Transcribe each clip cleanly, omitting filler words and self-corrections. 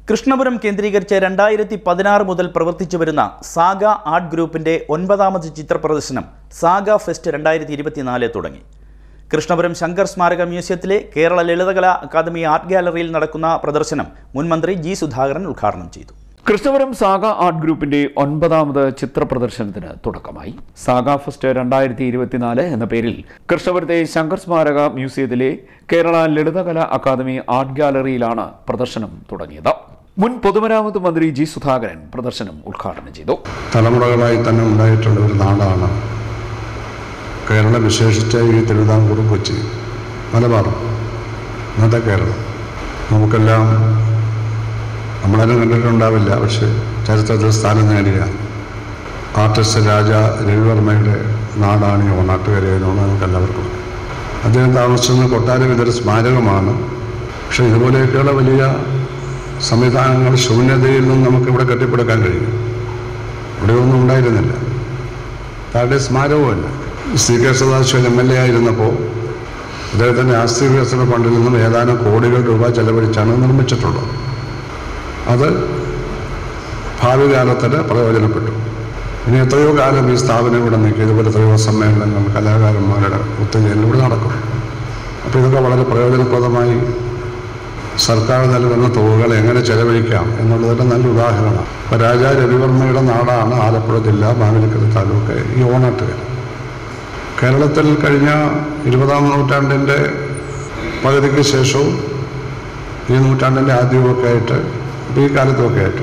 കൃഷ്ണപുരം കേന്ദ്രീകരിച്ച് 2016 മുതൽ പ്രവർത്തിച്ചു വരുന്ന സാഗ ആർട്ട് ഗ്രൂപ്പിന്റെ 9ാമത് ചിത്രപ്രദർശനം സാഗ ഫെസ്റ്റ് 2024 തുടങ്ങി. കൃഷ്ണപുരം ശങ്കർ സ്മാരക മ്യൂസിയത്തിലെ കേരള ലളിതകലാ അക്കാദമി ആർട്ട് ഗാലറിയിൽ നടക്കുന്ന പ്രദർശനം മുൻ മന്ത്രി ജി സുധാകരൻ ഉദ്ഘാടനം ചെയ്തു. കൃഷ്ണപുരം സാഗ ആർട്ട് ഗ്രൂപ്പിന്റെ 9ാമത് ചിത്രപ്രദർശനത്തിന് തുടക്കമായി. സാഗ ഫെസ്റ്റ് 2024 എന്ന പേരിൽ കൃഷ്ണപുരത്തെ ശങ്കർ സ്മാരക മ്യൂസിയത്തിലെ കേരള ലളിതകലാ അക്കാദമി ആർട്ട് ഗാലറിയിലാണ് പ്രദർശനം തുടങ്ങിയത്. മുൻ പൊതുമരാമത്ത് മന്ത്രി ജി സുധാകരൻ പ്രദർശനം ഉദ്ഘാടനം ചെയ്തു. തലമുറകളായി തന്നെ ഉണ്ടായിട്ടുള്ള ഒരു നാടാണ് കേരള, വിശേഷിച്ച് ഈ തിരുവിതാംകൂർ, കൊച്ചി, മലബാർ, ഇന്നത്തെ കേരളം. നമുക്കെല്ലാം നമ്മളതിനെ കണ്ടിട്ടുണ്ടാവില്ല, പക്ഷേ ചരിത്രത്തിൽ സ്ഥാനം നേടിയ ആർട്ടിസ്റ്റ് രാജ രവിവർമ്മയുടെ നാടാണ് ഈ ഓണാട്ടുകര എന്നാണ് നമുക്ക് എല്ലാവർക്കും. അദ്ദേഹം താമസിക്കുന്ന കൊട്ടാരം ഇതൊരു സ്മാരകമാണ്. പക്ഷേ ഇതുപോലെയൊക്കെയുള്ള വലിയ സംവിധാനങ്ങൾ ശൂന്യതയിൽ നിന്നും നമുക്കിവിടെ കെട്ടിപ്പടുക്കാൻ കഴിയും. ഇവിടെയൊന്നും ഉണ്ടായിരുന്നില്ല. താഴെ സ്മാരകവുമല്ല. CK സദാശിവൻ MLA ആയിരുന്നപ്പോൾ അദ്ദേഹത്തിൻ്റെ ആസ്തി വികസന ഫണ്ടിൽ നിന്നും ഏതാനും കോടികൾ രൂപ ചെലവഴിച്ചാണ് നിർമ്മിച്ചിട്ടുള്ളത്. അത് ഭാവി കാലത്തിന് പ്രയോജനപ്പെട്ടു. ഇനി എത്രയോ കാലം ഈ സ്ഥാപനം ഇവിടെ നിൽക്കുക. ഇതുപോലെ എത്രയോ സമ്മേളനങ്ങൾ കലാകാരന്മാരുടെ ഒത്തുചേരലിലൂടെ നടക്കും. അപ്പോൾ ഇതൊക്കെ വളരെ പ്രയോജനപ്രദമായി സർക്കാർ നൽകുന്ന തുകകൾ എങ്ങനെ ചെലവഴിക്കാം എന്നുള്ളതിൻ്റെ നല്ല ഉദാഹരണമാണ്. ഇപ്പോൾ രാജ രവിവർമ്മയുടെ നാടാണ് ആലപ്പുഴ ജില്ല, മാവേലിക്കര താലൂക്ക് ഈ ഓണാട്ടുകര. കേരളത്തിൽ കഴിഞ്ഞ 20ാം നൂറ്റാണ്ടിൻ്റെ പകുതിക്ക് ശേഷവും ഈ നൂറ്റാണ്ടിൻ്റെ ആദ്യമൊക്കെ ആയിട്ട്, ഈ കാലത്തുമൊക്കെ ആയിട്ട്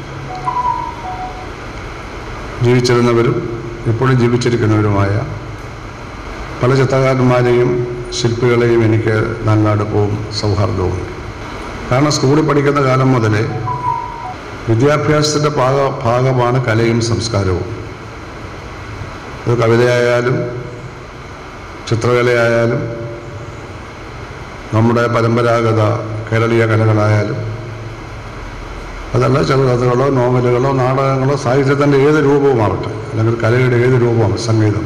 ജീവിച്ചിരുന്നവരും ഇപ്പോഴും ജീവിച്ചിരിക്കുന്നവരുമായ പല ചിത്രകാരന്മാരെയും ശില്പികളെയും എനിക്ക് നല്ല അടുപ്പവും സൗഹാർദ്ദവുമുണ്ട്. കാരണം സ്കൂളിൽ പഠിക്കുന്ന കാലം മുതലേ വിദ്യാഭ്യാസത്തിൻ്റെ ഭാഗമാണ് കലയും സംസ്കാരവും. അത് കവിതയായാലും ചിത്രകലയായാലും നമ്മുടെ പരമ്പരാഗത കേരളീയ കലകളായാലും അതല്ല, ചെറുകഥകളോ നോവലുകളോ നാടകങ്ങളോ സാഹിത്യത്തിൻ്റെ ഏത് രൂപവുമാവട്ടെ, അല്ലെങ്കിൽ കലയുടെ ഏത് രൂപവും, സംഗീതം,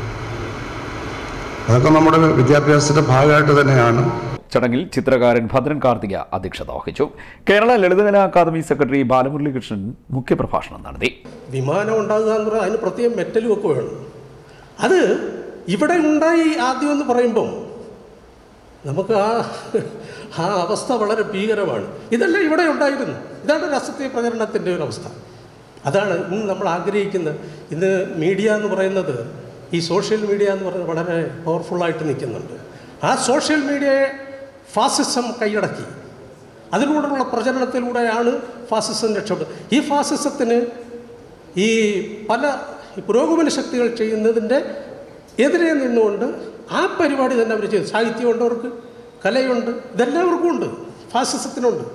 അതൊക്കെ നമ്മുടെ വിദ്യാഭ്യാസത്തിൻ്റെ ഭാഗമായിട്ട് തന്നെയാണ്. ചടങ്ങിൽ ചിത്രകാരൻ ഭദ്രൻ കാർത്തിക അധ്യക്ഷത വഹിച്ചു. കേരള ലളിതകലാ അക്കാദമി സെക്രട്ടറി ബാലമുരളികൃഷ്ണൻ മുഖ്യപ്രഭാഷണം നടത്തി. വിമാനം ഉണ്ടാകുക എന്ന് പറഞ്ഞാൽ അതിന് പ്രത്യേകം മെറ്റലും ഒക്കെ വേണം. അത് ഇവിടെ ഉണ്ടായി ആദ്യം എന്ന് പറയുമ്പം നമുക്ക് ആ അവസ്ഥ വളരെ ഭീകരമാണ്. ഇതെല്ലാം ഇവിടെ ഉണ്ടായിരുന്നു. ഇതാണ് രാഷ്ട്രീയ പ്രചരണത്തിൻ്റെ ഒരു അവസ്ഥ. അതാണ് ഇന്ന് നമ്മൾ ആഗ്രഹിക്കുന്നത്. ഇന്ന് മീഡിയ എന്ന് പറയുന്നത്, ഈ സോഷ്യൽ മീഡിയ എന്ന് പറയുന്നത് വളരെ പവർഫുള്ളായിട്ട് നിൽക്കുന്നുണ്ട്. ആ സോഷ്യൽ മീഡിയയെ ഫാസിസം കൈയടക്കി അതിലൂടെയുള്ള പ്രചരണത്തിലൂടെയാണ് ഫാസിസം രക്ഷപ്പെടുന്നത്. ഈ ഫാസിസത്തിന് ഈ പല പുരോഗമന ശക്തികൾ ചെയ്യുന്നതിൻ്റെ എതിരെ നിന്നുകൊണ്ട് ആ പരിപാടി തന്നെ അവർ ചെയ്തു. സാഹിത്യമുണ്ട്, അവർക്ക് കലയുണ്ട്, ഇതെല്ലാവർക്കും ഉണ്ട്, ഫാസിസത്തിനുണ്ട്.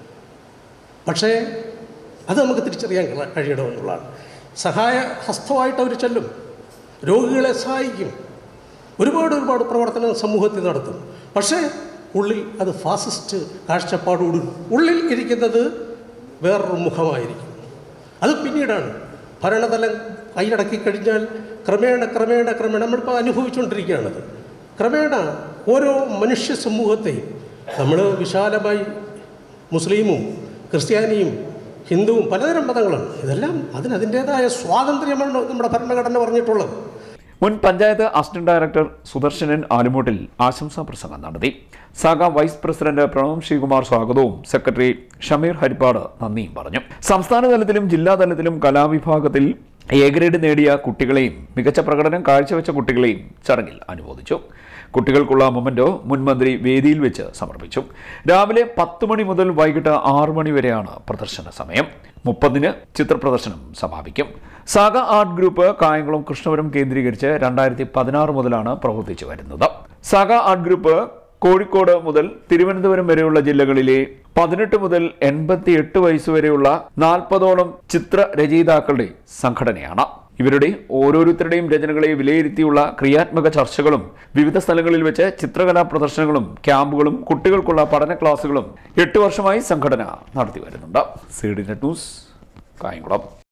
പക്ഷേ അത് നമുക്ക് തിരിച്ചറിയാൻ കഴിയണമെന്നുള്ളതാണ്. സഹായ ഹസ്തമായിട്ട് അവർ ചെല്ലും, രോഗികളെ സഹായിക്കും, ഒരുപാട് പ്രവർത്തനം സമൂഹത്തിൽ നടത്തും. പക്ഷേ ഉള്ളിൽ അത് ഫാസിസ്റ്റ് കാഴ്ചപ്പാടോട് ഉള്ളിൽ ഇരിക്കുന്നത് വേറൊരു മുഖമായിരിക്കും. അത് പിന്നീടാണ് ഭരണതലം കൈയടക്കി കഴിഞ്ഞാൽ ക്രമേണ നമ്മളിപ്പോൾ അനുഭവിച്ചുകൊണ്ടിരിക്കുകയാണത്. ക്രമേണ ഓരോ മനുഷ്യ സമൂഹത്തെയും നമ്മൾ വിശാലമായി മുസ്ലിമും ക്രിസ്ത്യാനിയും ഹിന്ദുവും പലതരം മതങ്ങളാണ്. ഇതെല്ലാം അതിൻ്റേതായ സ്വാതന്ത്ര്യമാണ് നമ്മുടെ ഭരണഘടന പറഞ്ഞിട്ടുള്ളത്. മുൻ പഞ്ചായത്ത് അസിസ്റ്റന്റ് ഡയറക്ടർ സുദർശനൻ ആലുമൂട്ടിൽ ആശംസാ പ്രസംഗം നടത്തി. സാഗ വൈസ് പ്രസിഡന്റ് പ്രണവ് ശ്രീകുമാർ സ്വാഗതവും സെക്രട്ടറി ഷമീർ ഹരിപ്പാട് നന്ദിയും പറഞ്ഞു. സംസ്ഥാന തലത്തിലും ജില്ലാതലത്തിലും കലാവിഭാഗത്തിൽ A ഗ്രേഡ് നേടിയ കുട്ടികളെയും മികച്ച പ്രകടനം കാഴ്ചവെച്ച കുട്ടികളെയും ചടങ്ങിൽ അനുമോദിച്ചു. കുട്ടികൾക്കുള്ള മൊമെന്റോ മുൻമന്ത്രി വേദിയിൽ വെച്ച് സമർപ്പിച്ചു. രാവിലെ 10 മണി മുതൽ വൈകിട്ട് 6 മണി വരെയാണ് പ്രദർശന സമയം. 30-ന് ചിത്രപ്രദർശനം സമാപിക്കും. സാഗ ആർട്ട് ഗ്രൂപ്പ് കായംകുളം കൃഷ്ണപുരം കേന്ദ്രീകരിച്ച് 2016 മുതലാണ് പ്രവർത്തിച്ചു വരുന്നത്. സാഗ ആർട്ട് ഗ്രൂപ്പ് കോഴിക്കോട് മുതൽ തിരുവനന്തപുരം വരെയുള്ള ജില്ലകളിലെ 18 മുതൽ 88 വയസ്സുവരെയുള്ള 40ഓളം ചിത്രരചയിതാക്കളുടെ സംഘടനയാണ്. ഇവരുടെ ഓരോരുത്തരുടെയും രചനകളെ വിലയിരുത്തിയുള്ള ക്രിയാത്മക ചർച്ചകളും വിവിധ സ്ഥലങ്ങളിൽ വെച്ച് ചിത്രകലാ പ്രദർശനങ്ങളും ക്യാമ്പുകളും കുട്ടികൾക്കുള്ള പഠന ക്ലാസുകളും 8 വർഷമായി സംഘടന നടത്തി വരുന്നുണ്ട്. CDNet news, Kayamkulam.